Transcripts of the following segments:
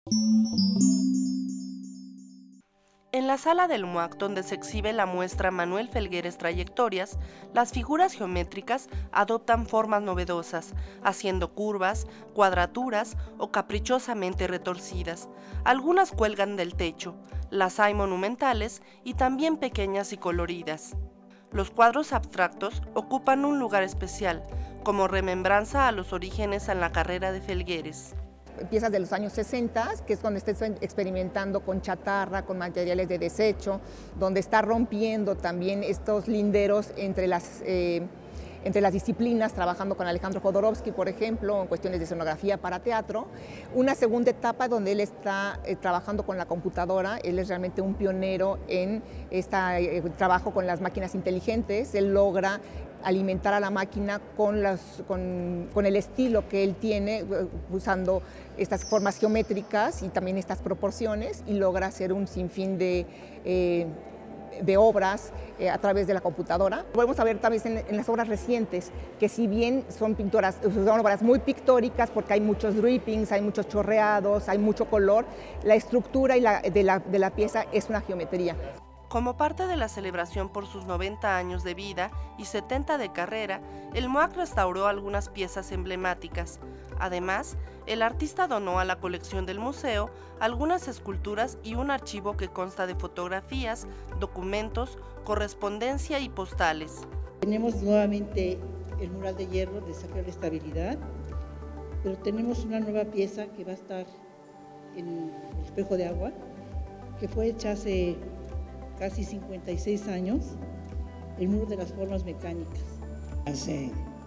En la sala del MUAC, donde se exhibe la muestra Manuel Felgueres Trayectorias, las figuras geométricas adoptan formas novedosas, haciendo curvas, cuadraturas o caprichosamente retorcidas. Algunas cuelgan del techo, las hay monumentales y también pequeñas y coloridas. Los cuadros abstractos ocupan un lugar especial, como remembranza a los orígenes en la carrera de Felgueres. Piezas de los años 60, que es donde está experimentando con chatarra, con materiales de desecho, donde está rompiendo también estos linderos entre las disciplinas, trabajando con Alejandro Jodorowsky, por ejemplo, en cuestiones de escenografía para teatro. Una segunda etapa donde él está trabajando con la computadora. Él es realmente un pionero en este trabajo con las máquinas inteligentes. Él logra alimentar a la máquina con el estilo que él tiene, usando estas formas geométricas y también estas proporciones, y logra hacer un sinfín de obras a través de la computadora. Podemos ver también en las obras recientes, que si bien son obras muy pictóricas, porque hay muchos drippings, hay muchos chorreados, hay mucho color, la estructura de la pieza es una geometría. Como parte de la celebración por sus 90 años de vida y 70 de carrera, el MUAC restauró algunas piezas emblemáticas. Además, el artista donó a la colección del museo algunas esculturas y un archivo que consta de fotografías, documentos, correspondencia y postales. Tenemos nuevamente el mural de hierro de Sacra Estabilidad, pero tenemos una nueva pieza que va a estar en el espejo de agua, que fue hecha hace casi 56 años, el muro de las formas mecánicas. Hace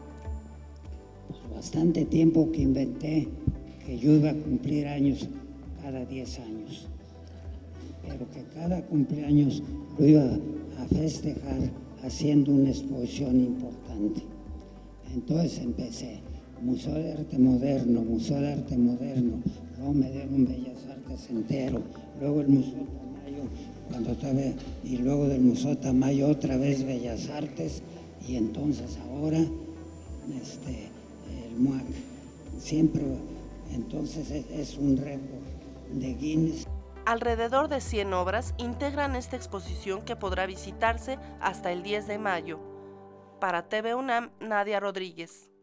bastante tiempo que inventé que yo iba a cumplir años cada 10 años, pero que cada cumpleaños lo iba a festejar haciendo una exposición importante. Entonces empecé, Museo de Arte Moderno, Museo de Arte Moderno, luego me dieron Bellas Artes entero, luego el Museo Tamayo, y luego del Museo Tamayo otra vez Bellas Artes, y entonces ahora el MUAC. Siempre, entonces es un récord de Guinness. Alrededor de 100 obras integran esta exposición, que podrá visitarse hasta el 10 de mayo. Para TV UNAM, Nadia Rodríguez.